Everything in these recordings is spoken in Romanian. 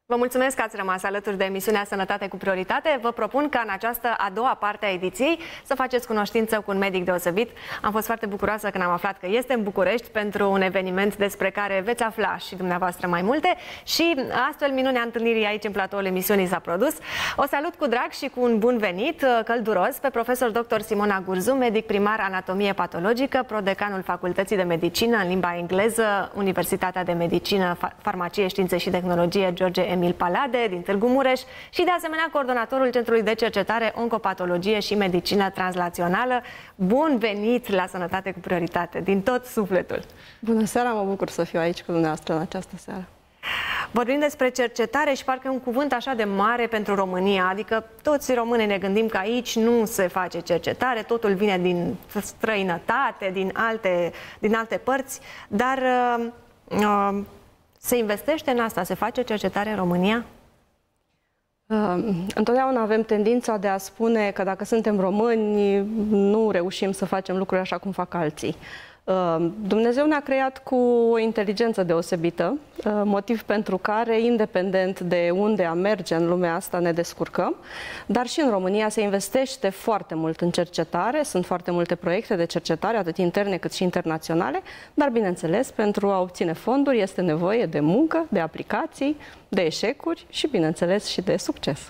Vă mulțumesc că ați rămas alături de emisiunea Sănătate cu Prioritate. Vă propun ca în această a doua parte a ediției să faceți cunoștință cu un medic deosebit. Am fost foarte bucuroasă când am aflat că este în București pentru un eveniment despre care veți afla și dumneavoastră mai multe și astfel minunea întâlnirii aici în platoul emisiunii s-a produs. O salut cu drag și cu un bun venit călduros pe profesor dr. Simona Gurzu, medic primar anatomie patologică, prodecanul Facultății de Medicină în limba engleză, Universitatea de Medicină, Farmacie, Științe și Tehnologie George Emil Palade din Târgu Mureș și de asemenea coordonatorul Centrului de Cercetare Oncopatologie și Medicină Translațională. Bun venit la Sănătate cu Prioritate, din tot sufletul! Bună seara, mă bucur să fiu aici cu dumneavoastră în această seară. Vorbim despre cercetare și parcă e un cuvânt așa de mare pentru România, adică toți românii ne gândim că aici nu se face cercetare, totul vine din străinătate, din alte părți, dar se investește în asta? Se face cercetare în România? Întotdeauna avem tendința de a spune că dacă suntem români, nu reușim să facem lucruri așa cum fac alții. Dumnezeu ne-a creat cu o inteligență deosebită, motiv pentru care, independent de unde am merge în lumea asta, ne descurcăm, dar și în România se investește foarte mult în cercetare, sunt foarte multe proiecte de cercetare, atât interne cât și internaționale, dar, bineînțeles, pentru a obține fonduri este nevoie de muncă, de aplicații, de eșecuri și, bineînțeles, și de succes.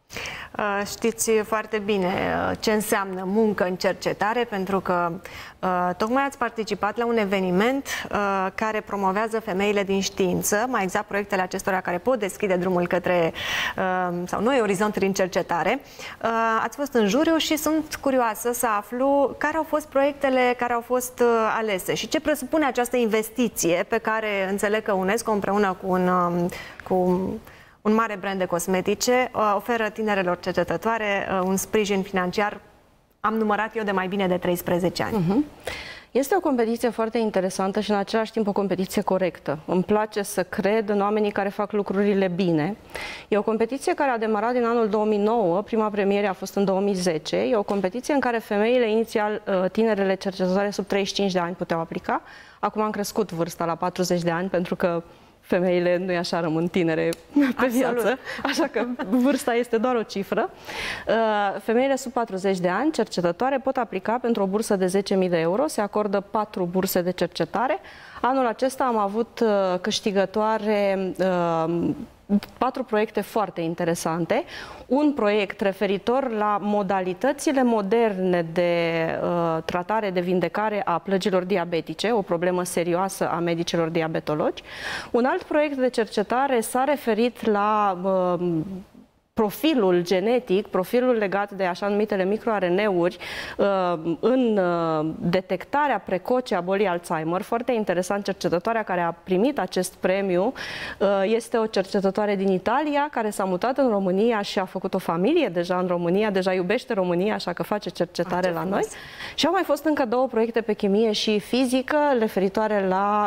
Știți foarte bine ce înseamnă muncă în cercetare, pentru că tocmai ați participat la un eveniment care promovează femeile din știință, mai exact proiectele acestora care pot deschide drumul către sau noi orizonturi în cercetare. Ați fost în juriu și sunt curioasă să aflu care au fost proiectele care au fost alese și ce presupune această investiție pe care înțeleg că UNESCO împreună cu un mare brand de cosmetice oferă tinerelor cercetătoare un sprijin financiar, am numărat eu, de mai bine de 13 ani. Este o competiție foarte interesantă și în același timp o competiție corectă. Îmi place să cred în oamenii care fac lucrurile bine. E o competiție care a demarat din anul 2009, prima premieră a fost în 2010. E o competiție în care femeile, inițial tinerele cercetătoare sub 35 de ani puteau aplica. Acum am crescut vârsta la 40 de ani pentru că femeile nu-i așa rămân tinere pe viață, așa că vârsta este doar o cifră. Femeile sub 40 de ani, cercetătoare, pot aplica pentru o bursă de 10.000 de euro. Se acordă 4 burse de cercetare. Anul acesta am avut câștigătoare 4 proiecte foarte interesante. Un proiect referitor la modalitățile moderne de tratare, de vindecare a plăgilor diabetice, o problemă serioasă a medicilor diabetologi. Un alt proiect de cercetare s-a referit la profilul genetic, profilul legat de așa numitele microRNA-uri în detectarea precoce a bolii Alzheimer. Foarte interesant, cercetătoarea care a primit acest premiu este o cercetătoare din Italia care s-a mutat în România și a făcut o familie deja în România, deja iubește România, așa că face cercetare la noi. Și au mai fost încă 2 proiecte pe chimie și fizică referitoare la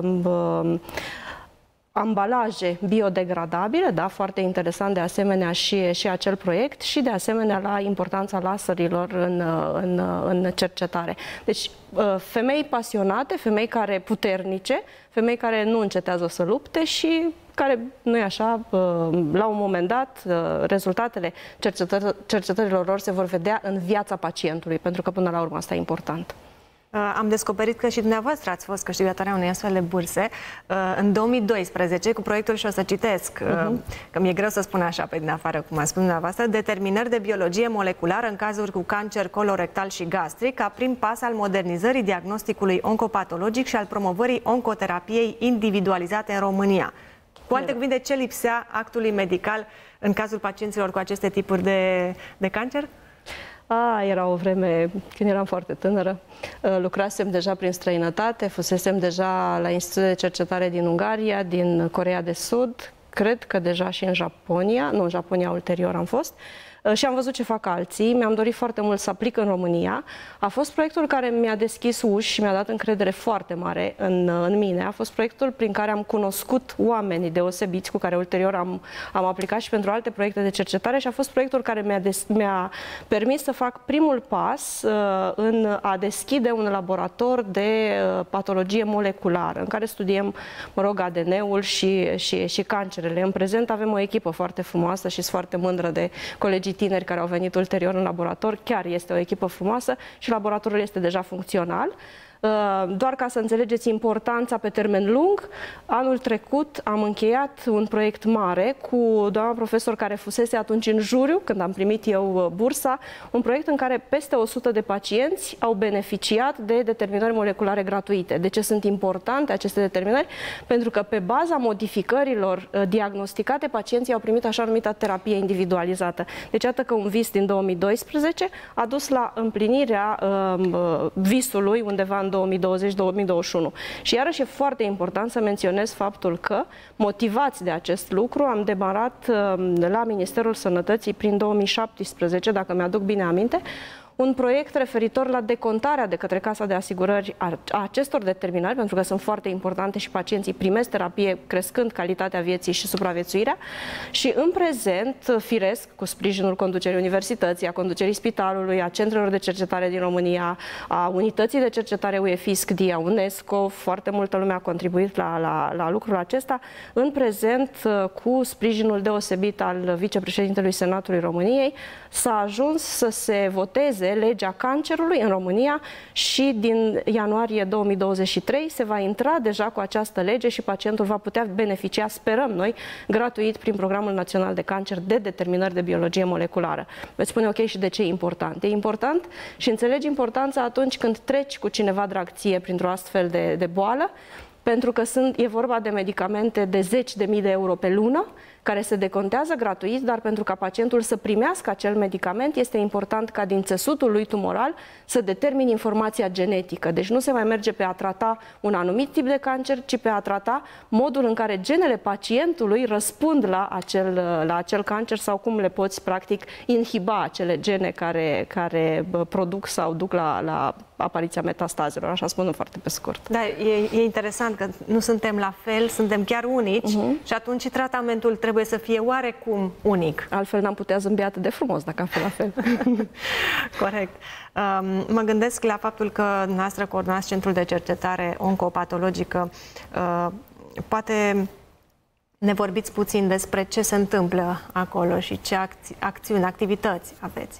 ambalaje biodegradabile, da, foarte interesant de asemenea și acel proiect și de asemenea la importanța laserilor în cercetare. Deci femei pasionate, femei care puternice, femei care nu încetează să lupte și care, nu-i așa, la un moment dat, rezultatele cercetărilor lor se vor vedea în viața pacientului, pentru că până la urmă asta e important. Am descoperit că și dumneavoastră ați fost câștigătoarea unei astfel de burse în 2012 cu proiectul, și o să citesc, că mi-e greu să spun așa pe din afară, cum a spus dumneavoastră, determinări de biologie moleculară în cazuri cu cancer colorectal și gastric, ca prim pas al modernizării diagnosticului oncopatologic și al promovării oncoterapiei individualizate în România. Cu alte cuvinte, ce lipsea actului medical în cazul pacienților cu aceste tipuri de cancer? Era o vreme când eram foarte tânără. Lucrasem deja prin străinătate, fusesem deja la Institutul de Cercetare din Ungaria, din Coreea de Sud, cred că deja și în Japonia, nu, în Japonia ulterior am fost. și am văzut ce fac alții. Mi-am dorit foarte mult să aplic în România. A fost proiectul care mi-a deschis uși și mi-a dat încredere foarte mare în mine. A fost proiectul prin care am cunoscut oamenii deosebiți cu care ulterior am aplicat și pentru alte proiecte de cercetare și a fost proiectul care mi-a permis să fac primul pas în a deschide un laborator de patologie moleculară în care studiem, mă rog, ADN-ul și cancerele. În prezent avem o echipă foarte frumoasă și sunt foarte mândră de colegii tineri care au venit ulterior în laborator. Chiar este o echipă frumoasă și laboratorul este deja funcțional. Doar ca să înțelegeți importanța pe termen lung, anul trecut am încheiat un proiect mare cu doamna profesor care fusese atunci în juriu, când am primit eu bursa, un proiect în care peste 100 de pacienți au beneficiat de determinări moleculare gratuite. De ce sunt importante aceste determinări? Pentru că pe baza modificărilor diagnosticate, pacienții au primit așa numita terapie individualizată. Deci iată că un vis din 2012 a dus la împlinirea visului undeva în 2020-2021. Și iarăși e foarte important să menționez faptul că, motivați de acest lucru, am demarat la Ministerul Sănătății prin 2017, dacă mi-aduc bine aminte, un proiect referitor la decontarea de către Casa de Asigurări a acestor determinări, pentru că sunt foarte importante și pacienții primesc terapie, crescând calitatea vieții și supraviețuirea. Și în prezent, firesc, cu sprijinul conducerii universității, a conducerii spitalului, a centrelor de cercetare din România, a unității de cercetare UEFISC-DI, a UNESCO, foarte multă lume a contribuit la lucrul acesta. În prezent, cu sprijinul deosebit al vicepreședintelui Senatului României, s-a ajuns să se voteze legea cancerului în România și din ianuarie 2023 se va intra deja cu această lege și pacientul va putea beneficia, sperăm noi, gratuit prin Programul Național de Cancer de determinări de biologie moleculară. Veți spune, ok, și de ce e important? E important și înțelegi importanța atunci când treci cu cineva drag ție printr-o astfel de boală, pentru că e vorba de medicamente de 10.000 de euro pe lună, care se decontează gratuit, dar pentru ca pacientul să primească acel medicament, este important ca din țesutul lui tumoral să determine informația genetică. Deci nu se mai merge pe a trata un anumit tip de cancer, ci pe a trata modul în care genele pacientului răspund la acel cancer sau cum le poți, practic, inhiba acele gene care produc sau duc la apariția metastazelor, așa spunând foarte pe scurt. Da, e interesant că nu suntem la fel, suntem chiar unici și atunci tratamentul trebuie să fie oarecum unic. Altfel n-am putea zâmbi atât de frumos dacă am fi la fel. Corect. Mă gândesc la faptul că dumneavoastră coordonați Centrul de Cercetare Oncopatologică. Poate ne vorbiți puțin despre ce se întâmplă acolo și ce acțiuni, activități aveți.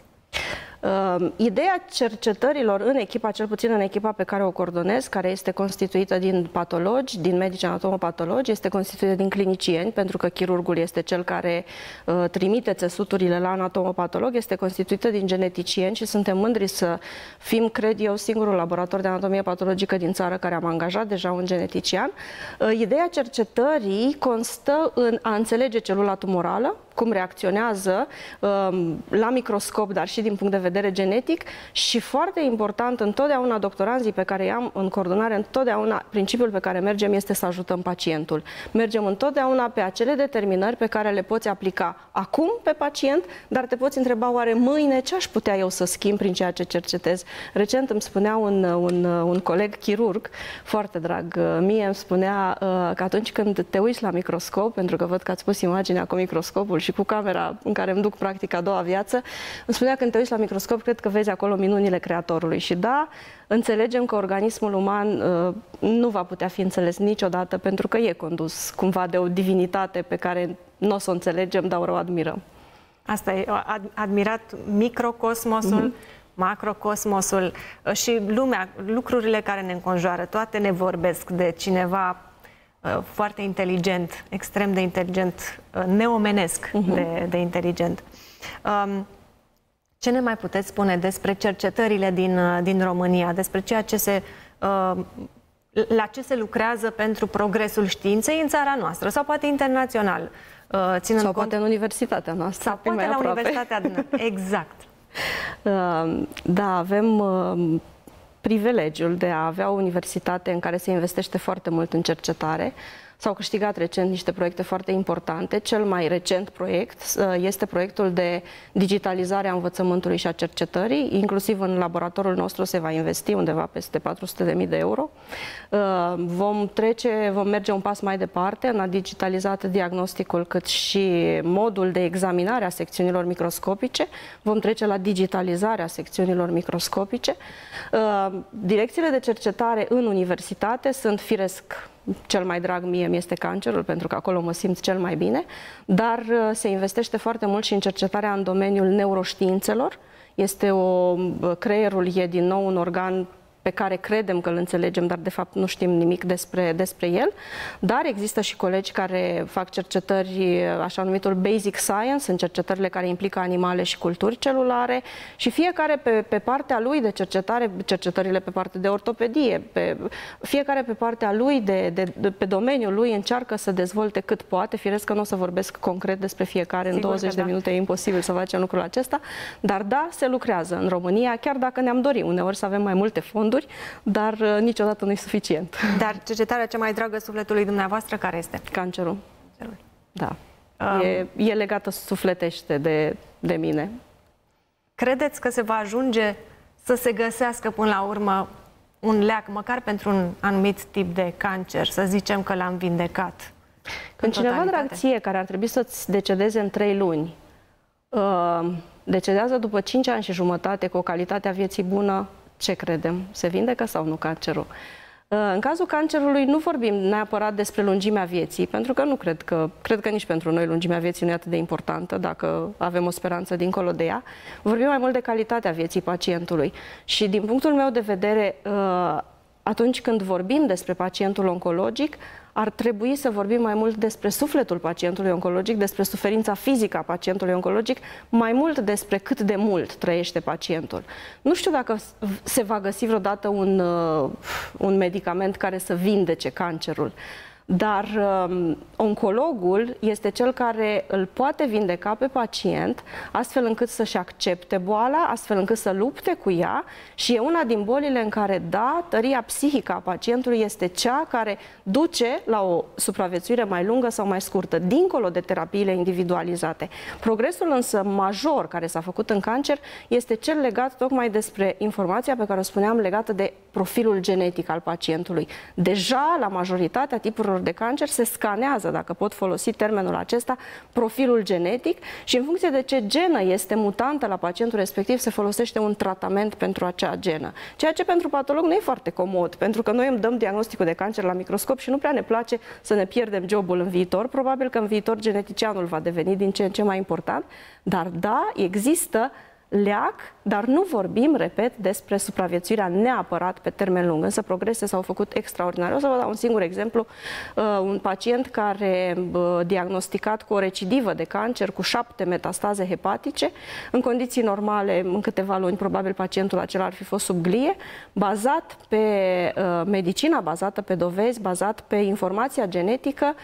Ideea cercetărilor în echipa, cel puțin în echipa pe care o coordonez, care este constituită din patologi, din medici anatomopatologi, este constituită din clinicieni, pentru că chirurgul este cel care trimite țesuturile la anatomopatolog, este constituită din geneticieni și suntem mândri să fim, cred eu, singurul laborator de anatomie patologică din țară care am angajat deja un genetician. Ideea cercetării constă în a înțelege celula tumorală, cum reacționează la microscop, dar și din punct de vedere genetic și foarte important, întotdeauna doctoranzii pe care i-am în coordonare, întotdeauna principiul pe care mergem este să ajutăm pacientul. Mergem întotdeauna pe acele determinări pe care le poți aplica acum pe pacient, dar te poți întreba oare mâine ce aș putea eu să schimb prin ceea ce cercetez. Recent îmi spunea un coleg chirurg, foarte drag mie, îmi spunea că atunci când te uiți la microscop, pentru că văd că ați pus imaginea cu microscopul și cu camera în care îmi duc practic a doua viață, îmi spunea când te uiți la microscop, cred că vezi acolo minunile Creatorului. Și da, înțelegem că organismul uman nu va putea fi înțeles niciodată pentru că e condus cumva de o divinitate pe care nu o să o înțelegem, dar o admirăm. Asta e, admirat microcosmosul, macrocosmosul și lumea, lucrurile care ne înconjoară, toate ne vorbesc de cineva foarte inteligent, extrem de inteligent, neomenesc de inteligent. Ce ne mai puteți spune despre cercetările din România, despre ceea ce la ce se lucrează pentru progresul științei în țara noastră sau poate internațional? Sau poate în universitatea noastră. Sau poate la universitatea noastră. Exact. Da, avem privilegiul de a avea o universitate în care se investește foarte mult în cercetare. S-au câștigat recent niște proiecte foarte importante. Cel mai recent proiect este proiectul de digitalizare a învățământului și a cercetării. Inclusiv în laboratorul nostru se va investi undeva peste 400.000 de euro. Vom merge un pas mai departe în a digitaliza atât diagnosticul cât și modul de examinare a secțiunilor microscopice. Vom trece la digitalizarea secțiunilor microscopice. Direcțiile de cercetare în universitate sunt, firesc, cel mai drag mie mi-este cancerul, pentru că acolo mă simt cel mai bine, dar se investește foarte mult și în cercetarea în domeniul neuroștiințelor. Creierul e din nou un organ pe care credem că îl înțelegem, dar de fapt nu știm nimic despre el. Dar există și colegi care fac cercetări, așa numitul basic science, în cercetările care implică animale și culturi celulare, și fiecare pe partea lui de cercetare, cercetările pe partea de ortopedie, fiecare pe partea lui, pe domeniul lui, încearcă să dezvolte cât poate. Firesc că nu o să vorbesc concret despre fiecare, în 20 de minute e imposibil să facem lucrul acesta, dar da, se lucrează în România, chiar dacă ne-am dorit uneori să avem mai multe fonduri, dar niciodată nu e suficient. Dar cercetarea cea mai dragă sufletului dumneavoastră care este? Cancerul. Da. E legată sufletește de mine. Credeți că se va ajunge să se găsească până la urmă un leac, măcar pentru un anumit tip de cancer, să zicem că l-am vindecat? Când cineva, drag ție, care ar trebui să-ți decedeze în 3 luni, decedează după 5 ani și jumătate cu o calitate a vieții bună, ce credem? Se vindecă sau nu cancerul? În cazul cancerului nu vorbim neapărat despre lungimea vieții, pentru că nu cred că nici pentru noi lungimea vieții nu e atât de importantă dacă avem o speranță dincolo de ea. Vorbim mai mult de calitatea vieții pacientului. Și din punctul meu de vedere, atunci când vorbim despre pacientul oncologic, ar trebui să vorbim mai mult despre sufletul pacientului oncologic, despre suferința fizică a pacientului oncologic, mai mult despre cât de mult trăiește pacientul. Nu știu dacă se va găsi vreodată un medicament care să vindece cancerul, dar oncologul este cel care îl poate vindeca pe pacient astfel încât să-și accepte boala, astfel încât să lupte cu ea, și e una din bolile în care, da, tăria psihică a pacientului este cea care duce la o supraviețuire mai lungă sau mai scurtă, dincolo de terapiile individualizate. Progresul însă major care s-a făcut în cancer este cel legat tocmai despre informația pe care o spuneam, legată de profilul genetic al pacientului. Deja la majoritatea tipurilor de cancer se scanează, dacă pot folosi termenul acesta, profilul genetic, și în funcție de ce genă este mutantă la pacientul respectiv se folosește un tratament pentru acea genă. Ceea ce pentru patolog nu e foarte comod, pentru că noi îmi dăm diagnosticul de cancer la microscop și nu prea ne place să ne pierdem jobul în viitor. Probabil că în viitor geneticianul va deveni din ce în ce mai important, dar da, există leac, dar nu vorbim, repet, despre supraviețuirea neapărat pe termen lung. Însă progrese s-au făcut extraordinare. O să vă dau un singur exemplu. Un pacient care diagnosticat cu o recidivă de cancer, cu 7 metastaze hepatice, în condiții normale, în câteva luni, probabil pacientul acela ar fi fost sub glie, bazat pe medicina, bazată pe dovezi, bazat pe informația genetică.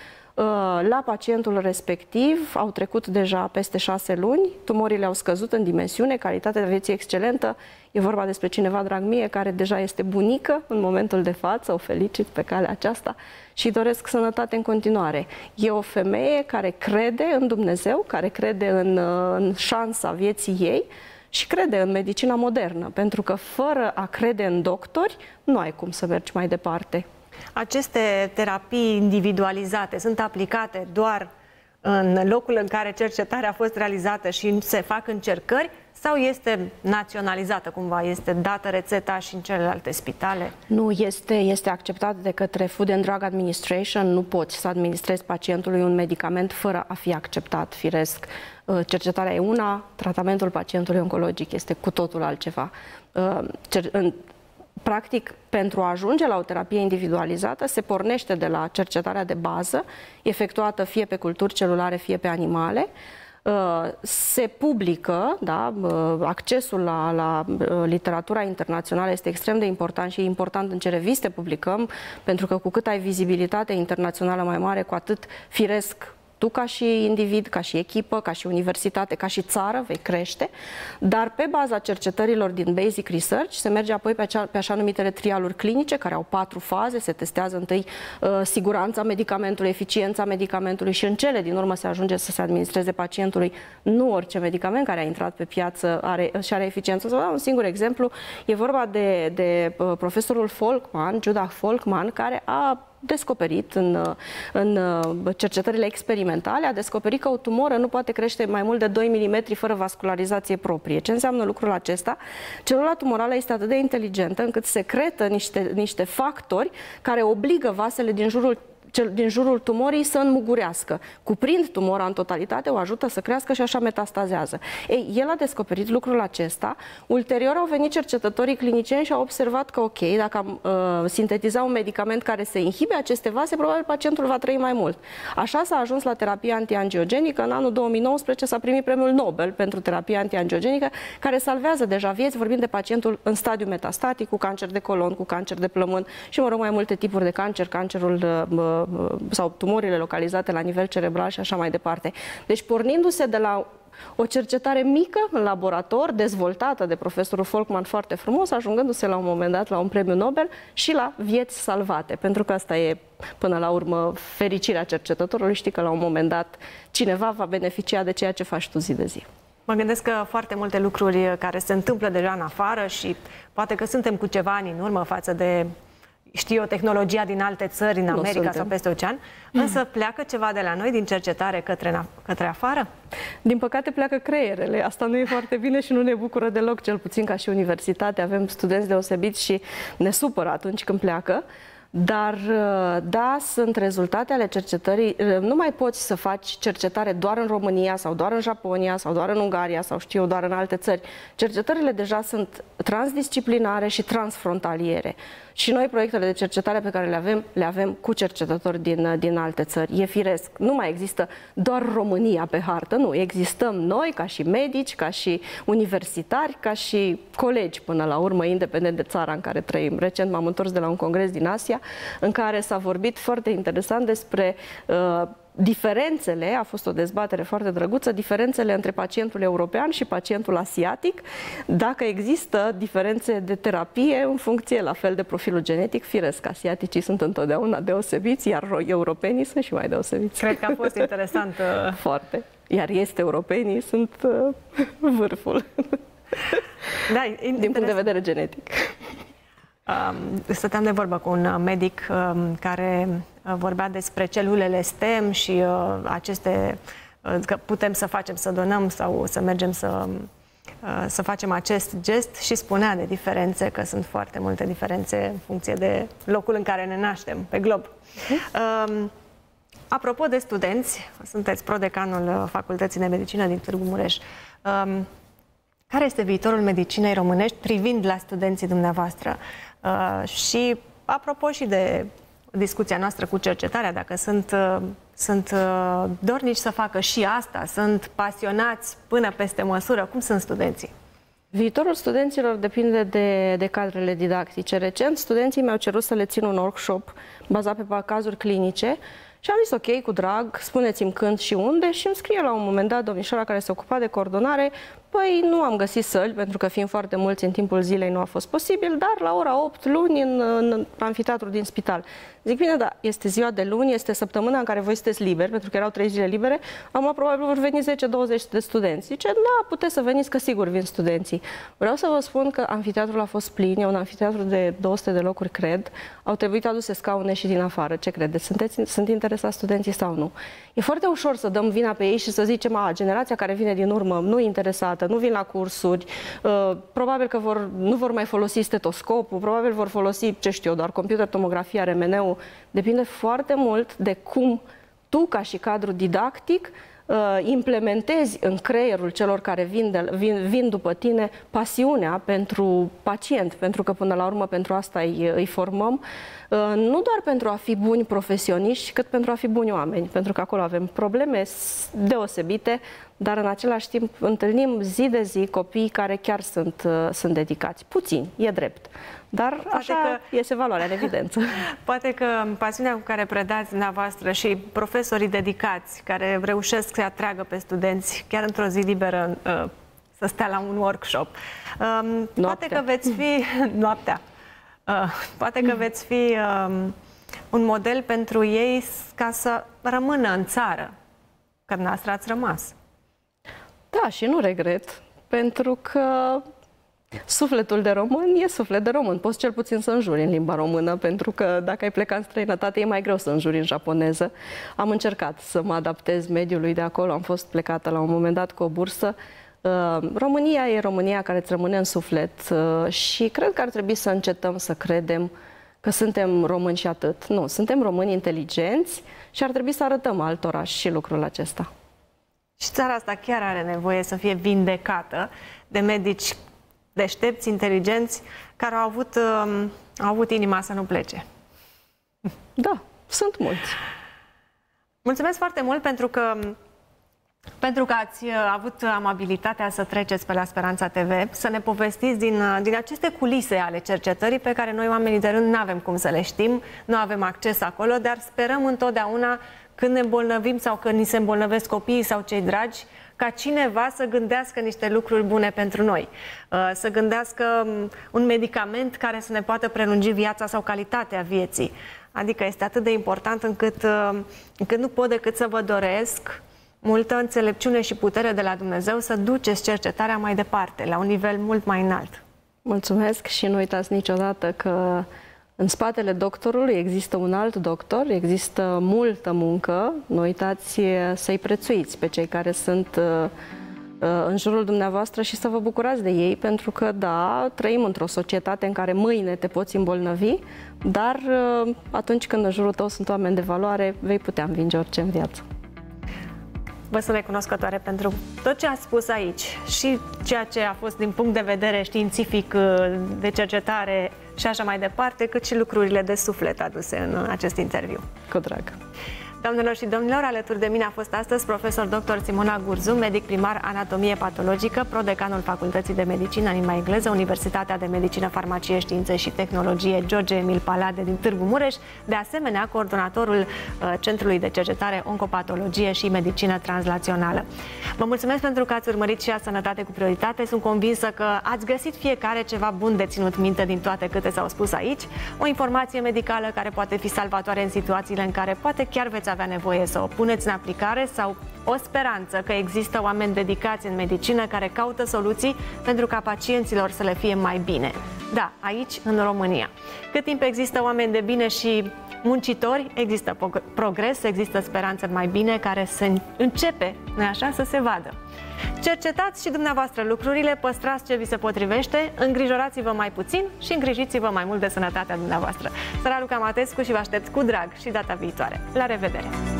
La pacientul respectiv au trecut deja peste 6 luni, tumorile au scăzut în dimensiune, calitatea vieții excelentă. E vorba despre cineva, drag mie, care deja este bunică în momentul de față, o felicit pe calea aceasta și doresc sănătate în continuare. E o femeie care crede în Dumnezeu, care crede în șansa vieții ei și crede în medicina modernă, pentru că fără a crede în doctori, nu ai cum să mergi mai departe. Aceste terapii individualizate sunt aplicate doar în locul în care cercetarea a fost realizată și se fac încercări, sau este naționalizată cumva, este dată rețeta și în celelalte spitale? Nu, este acceptat de către Food and Drug Administration. Nu poți să administrezi pacientului un medicament fără a fi acceptat, firesc. Cercetarea e una, tratamentul pacientului oncologic este cu totul altceva. Practic, pentru a ajunge la o terapie individualizată, se pornește de la cercetarea de bază, efectuată fie pe culturi celulare, fie pe animale. Se publică, da, accesul la literatura internațională este extrem de important și e important în ce reviste publicăm, pentru că cu cât ai vizibilitate internațională mai mare, cu atât firesc Tu ca și individ, ca și echipă, ca și universitate, ca și țară vei crește, dar pe baza cercetărilor din Basic Research se merge apoi pe așa numitele trialuri clinice, care au 4 faze. Se testează întâi siguranța medicamentului, eficiența medicamentului și în cele din urmă se ajunge să se administreze pacientului. Nu orice medicament care a intrat pe piață are eficiență. Să vă dau un singur exemplu. E vorba de profesorul Folkman, Judah Folkman, care a descoperit în cercetările experimentale, a descoperit că o tumoră nu poate crește mai mult de 2 mm fără vascularizație proprie. Ce înseamnă lucrul acesta? Celula tumorală este atât de inteligentă încât secretă niște factori care obligă vasele din jurul tumorii să înmugurească. Cuprind tumora în totalitate, o ajută să crească și așa metastazează. Ei, el a descoperit lucrul acesta. Ulterior au venit cercetătorii clinicieni și au observat că, ok, dacă am sintetiza un medicament care să inhibe aceste vase, probabil pacientul va trăi mai mult. Așa s-a ajuns la terapia antiangiogenică. În anul 2019 s-a primit premiul Nobel pentru terapia antiangiogenică, care salvează deja vieți, vorbind de pacientul în stadiu metastatic, cu cancer de colon, cu cancer de plămân și, mă rog, mai multe tipuri de cancer, cancerul sau tumorile localizate la nivel cerebral și așa mai departe. Deci, pornindu-se de la o cercetare mică în laborator, dezvoltată de profesorul Folkman foarte frumos, ajungându-se la un moment dat la un premiu Nobel și la vieți salvate. Pentru că asta e, până la urmă, fericirea cercetătorului. Știi că la un moment dat cineva va beneficia de ceea ce faci tu zi de zi. Mă gândesc că foarte multe lucruri care se întâmplă deja în afară și poate că suntem cu ceva ani în urmă față de, știu eu, tehnologia din alte țări, în America sau peste ocean, însă pleacă ceva de la noi din cercetare către afară? Din păcate pleacă creierele. Asta nu e foarte bine și nu ne bucură deloc, cel puțin ca și universitate. Avem studenți deosebiți și ne supără atunci când pleacă. Dar, da, sunt rezultate ale cercetării. Nu mai poți să faci cercetare doar în România sau doar în Japonia sau doar în Ungaria sau știu eu, doar în alte țări. Cercetările deja sunt transdisciplinare și transfrontaliere. Și noi proiectele de cercetare pe care le avem cu cercetători din alte țări. E firesc. Nu mai există doar România pe hartă, nu. Existăm noi ca și medici, ca și universitari, ca și colegi până la urmă, independent de țara în care trăim. Recent m-am întors de la un congres din Asia în care s-a vorbit foarte interesant despre diferențele, a fost o dezbatere foarte drăguță, diferențele între pacientul european și pacientul asiatic, dacă există diferențe de terapie în funcție la fel de profilul genetic. Firesc, asiaticii sunt întotdeauna deosebiți, iar europenii sunt și mai deosebiți. Cred că a fost interesant. Foarte. Iar europenii sunt vârful. Da, din punct de vedere genetic. Stăteam de vorbă cu un medic care vorbea despre celulele STEM și că putem să facem, să donăm sau să mergem să facem acest gest și spunea de diferențe, că sunt foarte multe diferențe în funcție de locul în care ne naștem pe glob. Apropo de studenți, sunteți prodecanul Facultății de Medicină din Târgu Mureș. Care este viitorul medicinei românești privind la studenții dumneavoastră? Și apropo și de discuția noastră cu cercetarea, dacă sunt dornici să facă și asta, sunt pasionați până peste măsură, cum sunt studenții? Viitorul studenților depinde de cadrele didactice. Recent, studenții mi-au cerut să le țin un workshop bazat pe cazuri clinice și am zis ok, cu drag, spuneți-mi când și unde, și îmi scrie la un moment dat domnișoara care se ocupa de coordonare: păi nu am găsit săli, pentru că fiind foarte mulți în timpul zilei nu a fost posibil, dar la ora 8 luni în amfiteatrul din spital. Zic, bine, da, este ziua de luni, este săptămâna în care voi sunteți liberi, pentru că erau 3 zile libere, am probabil vor veni 10-20 de studenți. Zice, da, puteți să veniți, că sigur vin studenții. Vreau să vă spun că amfiteatrul a fost plin, e un amfiteatru de 200 de locuri, cred, au trebuit aduse scaune și din afară. Ce credeți? Sunt interesați studenții sau nu? E foarte ușor să dăm vina pe ei și să zicem, generația care vine din urmă nu e interesată, nu vin la cursuri, probabil că nu vor mai folosi stetoscopul, probabil vor folosi, ce știu eu, doar computer, tomografia, RMN-ul. Depinde foarte mult de cum tu, ca și cadru didactic, implementezi în creierul celor care vin după tine pasiunea pentru pacient, pentru că până la urmă pentru asta îi formăm, nu doar pentru a fi buni profesioniști, cât pentru a fi buni oameni, pentru că acolo avem probleme deosebite, dar în același timp întâlnim zi de zi copii care chiar sunt dedicați. Puțini, e drept, Dar așa iese valoarea în evidență. Poate că pasiunea cu care predați dumneavoastră și profesorii dedicați care reușesc să atragă pe studenți chiar într-o zi liberă să stea la un workshop. Poate că veți fi noaptea. Poate că veți fi un model pentru ei ca să rămână în țară, că dumneavoastră ați rămas. Da, și nu regret, pentru că sufletul de român e suflet de român. Poți cel puțin să înjuri în limba română, pentru că dacă ai plecat în străinătate e mai greu să înjuri în japoneză. Am încercat să mă adaptez mediului de acolo, am fost plecată la un moment dat cu o bursă. România e România care îți rămâne în suflet și cred că ar trebui să încetăm să credem că suntem români și atât. Nu, suntem români inteligenți și ar trebui să arătăm altora și lucrul acesta. Și țara asta chiar are nevoie să fie vindecată de medici deștepți, inteligenți, care au avut inima să nu plece. Da, sunt mulți. Mulțumesc foarte mult pentru că ați avut amabilitatea să treceți pe la Speranța TV, să ne povestiți din aceste culise ale cercetării pe care noi, oamenii de rând, nu avem cum să le știm, nu avem acces acolo, dar sperăm întotdeauna când ne îmbolnăvim sau când ni se îmbolnăvesc copiii sau cei dragi, ca cineva să gândească niște lucruri bune pentru noi, să gândească un medicament care să ne poată prelungi viața sau calitatea vieții. Adică este atât de important încât nu pot decât să vă doresc multă înțelepciune și putere de la Dumnezeu să duceți cercetarea mai departe, la un nivel mult mai înalt. Mulțumesc și nu uitați niciodată că în spatele doctorului există un alt doctor, există multă muncă. Nu uitați să-i prețuiți pe cei care sunt în jurul dumneavoastră și să vă bucurați de ei, pentru că, da, trăim într-o societate în care mâine te poți îmbolnăvi, dar atunci când în jurul tău sunt oameni de valoare, vei putea învinge orice în viață. Vă sunt recunoscătoare pentru tot ce ați spus aici și ceea ce a fost din punct de vedere științific, de cercetare și așa mai departe, cât și lucrurile de suflet aduse în acest interviu. Cu drag! Doamnelor și domnilor, alături de mine a fost astăzi profesor dr. Simona Gurzu, medic primar anatomie patologică, prodecanul Facultății de Medicină în limba engleză, Universitatea de Medicină, Farmacie, Științe și Tehnologie George Emil Palade din Târgu Mureș, de asemenea coordonatorul Centrului de Cercetare Oncopatologie și Medicină Translațională. Vă mulțumesc pentru că ați urmărit și Sănătate cu Prioritate. Sunt convinsă că ați găsit fiecare ceva bun de ținut minte din toate câte s-au spus aici, o informație medicală care poate fi salvatoare în situațiile în care poate chiar veți avea nevoie să o puneți în aplicare, sau o speranță că există oameni dedicați în medicină care caută soluții pentru ca pacienților să le fie mai bine. Da, aici, în România. Cât timp există oameni de bine și muncitori, există progres, există speranță mai bine care se începe, nu-i așa, să se vadă. Cercetați și dumneavoastră lucrurile, păstrați ce vi se potrivește, îngrijorați-vă mai puțin și îngrijiți-vă mai mult de sănătatea dumneavoastră. Sunt Raluca Matescu și vă aștept cu drag și data viitoare. La revedere!